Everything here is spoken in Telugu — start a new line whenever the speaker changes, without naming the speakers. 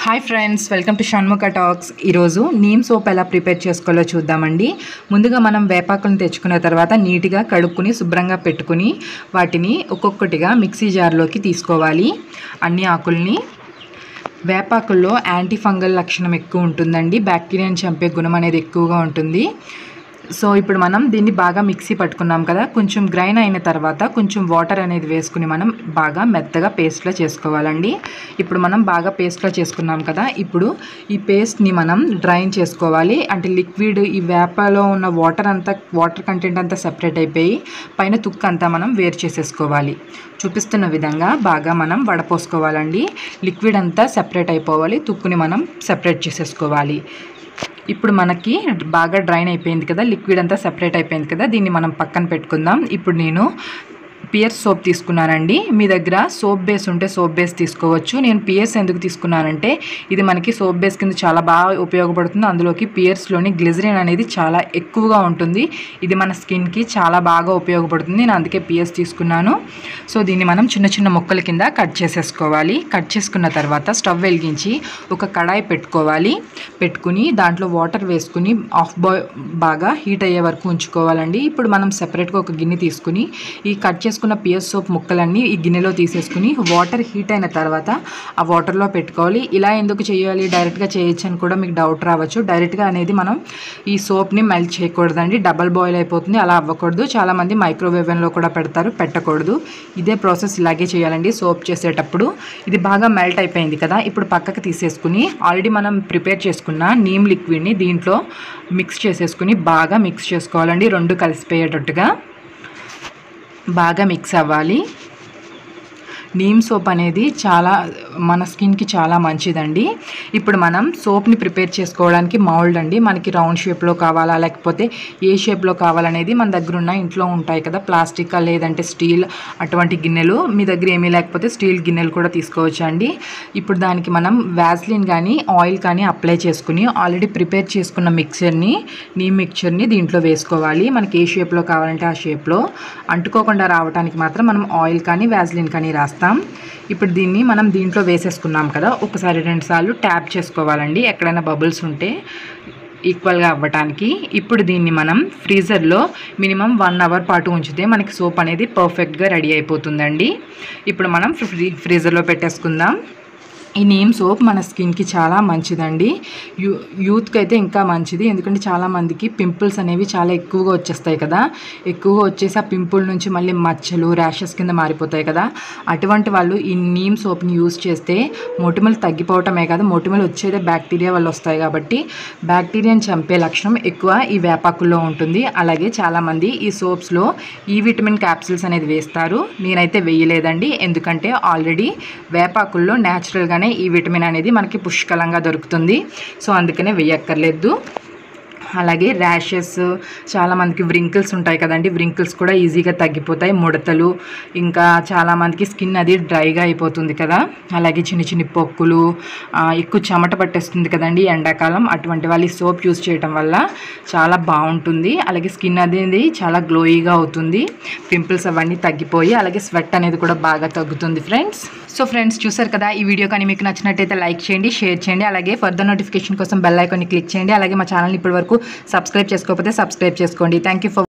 Hi friends, welcome to Shanmukha talks. ఈరోజు నీమ్ సోప్ ఎలా ప్రిపేర్ చేసుకోవాలో చూద్దామండి. ముందుగా మనం వేపాకులను తెచ్చుకున్న తర్వాత నీట్గా కడుక్కుని శుభ్రంగా పెట్టుకుని వాటిని ఒక్కొక్కటిగా మిక్సీ జార్లోకి తీసుకోవాలి. అన్ని ఆకుల్ని. వేపాకుల్లో యాంటీ ఫంగల్ లక్షణం ఎక్కువ ఉంటుందండి. బ్యాక్టీరియాని చంపే గుణం అనేది ఎక్కువగా ఉంటుంది. సో ఇప్పుడు మనం దీన్ని బాగా మిక్సీ పట్టుకున్నాం కదా, కొంచెం గ్రైన్ అయిన తర్వాత కొంచెం వాటర్ అనేది వేసుకుని మనం బాగా మెత్తగా పేస్ట్లో చేసుకోవాలండి. ఇప్పుడు మనం బాగా పేస్ట్లో చేసుకున్నాం కదా, ఇప్పుడు ఈ పేస్ట్ని మనం డ్రైన్ చేసుకోవాలి. అంటే లిక్విడ్ ఈ వేపలో ఉన్న వాటర్ కంటెంట్ అంతా సెపరేట్ అయిపోయి పైన తుక్కు అంతా మనం వేరు చేసేసుకోవాలి. చూపిస్తున్న విధంగా బాగా మనం వడపోసుకోవాలండి. లిక్విడ్ అంతా సెపరేట్ అయిపోవాలి, తుక్కుని మనం సెపరేట్ చేసేసుకోవాలి. ఇప్పుడు మనకి బాగా డ్రైన్ అయిపోయింది కదా, లిక్విడ్ అంతా సెపరేట్ అయిపోయింది కదా, దీన్ని మనం పక్కన పెట్టుకుందాం. ఇప్పుడు నేను పియర్స్ సోప్ తీసుకున్నానండి. మీ దగ్గర సోప్ బేస్ ఉంటే సోప్ బేస్ తీసుకోవచ్చు. నేను పియర్స్ ఎందుకు తీసుకున్నానంటే ఇది మనకి సోప్ బేస్ కింద చాలా బాగా ఉపయోగపడుతుంది. అందులోకి పియర్స్లోని గ్లిజరిన్ అనేది చాలా ఎక్కువగా ఉంటుంది. ఇది మన స్కిన్కి చాలా బాగా ఉపయోగపడుతుంది. నేను అందుకే పియర్స్ తీసుకున్నాను. సో దీన్ని మనం చిన్న చిన్న ముక్కల కింద కట్ చేసేసుకోవాలి. కట్ చేసుకున్న తర్వాత స్టవ్ వెలిగించి ఒక కడాయి పెట్టుకుని దాంట్లో వాటర్ వేసుకుని బాగా హీట్ అయ్యే వరకు ఉంచుకోవాలండి. ఇప్పుడు మనం సెపరేట్గా ఒక గిన్నె తీసుకుని ఈ కట్ చేసుకున్న పియర్స్ సోప్ ముక్కలన్నీ ఈ గిన్నెలో తీసేసుకుని వాటర్ హీట్ అయిన తర్వాత ఆ వాటర్లో పెట్టుకోవాలి. ఇలా ఎందుకు చేయాలి, డైరెక్ట్గా చేయొచ్చు అని కూడా మీకు డౌట్ రావచ్చు. డైరెక్ట్గా అనేది మనం ఈ సోప్ని మెల్ట్ చేయకూడదండి, డబల్ బాయిల్ అయిపోతుంది. అలా అవ్వకూడదు. చాలామంది మైక్రోవేవ్ ఓవెన్లో కూడా పెట్టకూడదు. ఇదే ప్రాసెస్ ఇలాగే చేయాలండి సోప్ చేసేటప్పుడు. ఇది బాగా మెల్ట్ అయిపోయింది కదా, ఇప్పుడు పక్కకు తీసేసుకుని ఆల్రెడీ మనం ప్రిపేర్ చేసుకున్న నీమ్ లిక్విడ్ని దీంట్లో మిక్స్ చేసేసుకుని బాగా మిక్స్ చేసుకోవాలండి. రెండు కలిసిపోయేటట్టుగా బాగా మిక్స్ అవ్వాలి. నీమ్ సోప్ అనేది మన స్కిన్కి చాలా మంచిదండి. ఇప్పుడు మనం సోప్ని ప్రిపేర్ చేసుకోవడానికి మౌల్డ్ అండి. మనకి రౌండ్ షేప్లో కావాలా లేకపోతే ఏ షేప్లో కావాలనేది మన దగ్గర ఉన్న ఇంట్లో ఉంటాయి కదా, ప్లాస్టిక్ లేదంటే స్టీల్ అటువంటి గిన్నెలు. మీ దగ్గర ఏమీ లేకపోతే స్టీల్ గిన్నెలు కూడా తీసుకోవచ్చు అండి. ఇప్పుడు దానికి మనం వ్యాస్లిన్ కానీ ఆయిల్ కానీ అప్లై చేసుకుని ఆల్రెడీ ప్రిపేర్ చేసుకున్న నీమ్ మిక్చర్ని దీంట్లో వేసుకోవాలి. మనకి ఏ షేప్లో కావాలంటే ఆ షేప్లో. అంటుకోకుండా రావడానికి మాత్రం మనం ఆయిల్ కానీ వ్యాస్లిన్ కానీ రాస్తాం. ఇప్పుడు దీన్ని మనం దీంట్లో వేసేసుకున్నాం కదా, ఒకసారి 2 సార్లు ట్యాప్ చేసుకోవాలండి ఎక్కడైనా బబుల్స్ ఉంటే ఈక్వల్గా అవ్వటానికి. ఇప్పుడు దీన్ని మనం ఫ్రీజర్లో మినిమం 1 అవర్ పాటు ఉంచితే మనకి సోప్ అనేది పర్ఫెక్ట్గా రెడీ అయిపోతుందండి. ఇప్పుడు మనం ఫ్రీజర్లో పెట్టేసుకుందాం. ఈ నీమ్ సోప్ మన స్కిన్కి చాలా మంచిదండి. యూత్కి అయితే ఇంకా మంచిది. ఎందుకంటే చాలామందికి పింపుల్స్ అనేవి చాలా ఎక్కువగా వచ్చేస్తాయి కదా, ఎక్కువగా వచ్చేసి ఆ పింపుల్ నుంచి మళ్ళీ మచ్చలు ర్యాషెస్ కింద మారిపోతాయి కదా, అటువంటి వాళ్ళు ఈ నీమ్ సోప్ని యూజ్ చేస్తే మొటిమలు తగ్గిపోవటమే కాదు, మొటిమలు వచ్చేదే బ్యాక్టీరియా వల్ల వస్తాయి కాబట్టి బ్యాక్టీరియాని చంపే లక్షణం ఎక్కువ ఈ వేపాకుల్లో ఉంటుంది. అలాగే చాలామంది ఈ సోప్స్లో ఈ విటమిన్ క్యాప్సిల్స్ అనేది వేస్తారు. నేనైతే వేయలేదండి, ఎందుకంటే ఆల్రెడీ వేపాకుల్లో న్యాచురల్గానే ఈ విటమిన్ అనేది మనకి పుష్కలంగా దొరుకుతుంది. సో అందుకనే వేయక్కర్లేదు. అలాగే ర్యాషెస్, చాలామందికి వ్రింకిల్స్ ఉంటాయి కదండి, వ్రింకిల్స్ కూడా ఈజీగా తగ్గిపోతాయి. ముడతలు, ఇంకా చాలామందికి స్కిన్ అది డ్రైగా అయిపోతుంది కదా, అలాగే చిన్న చిన్న పొక్కులు, ఎక్కువ చెమట పట్టేస్తుంది కదండి ఎండాకాలం. అటువంటి వాళ్ళు ఈ సోప్ యూజ్ చేయడం వల్ల చాలా బాగుంటుంది. అలాగే స్కిన్ అనేది చాలా గ్లోయిగా అవుతుంది. పింపుల్స్ అవన్నీ తగ్గిపోయి అలాగే స్వెట్ అనేది కూడా బాగా తగ్గుతుంది ఫ్రెండ్స్. సో ఫ్రెండ్స్, చూసారు కదా, ఈ వీడియో కానీ మీకు నచ్చినట్టయితే లైక్ చేయండి, షేర్ చేయండి. అలాగే ఫర్దర్ నోటిఫికేషన్ కోసం బెల్ ఐకాన్ని క్లిక్ చేయండి. అలాగే మా ఛానల్ని ఇప్పటివరకు సబ్స్క్రైబ్ చేసుకోకపోతే సబ్స్క్రైబ్ చేసుకోండి. Thank you for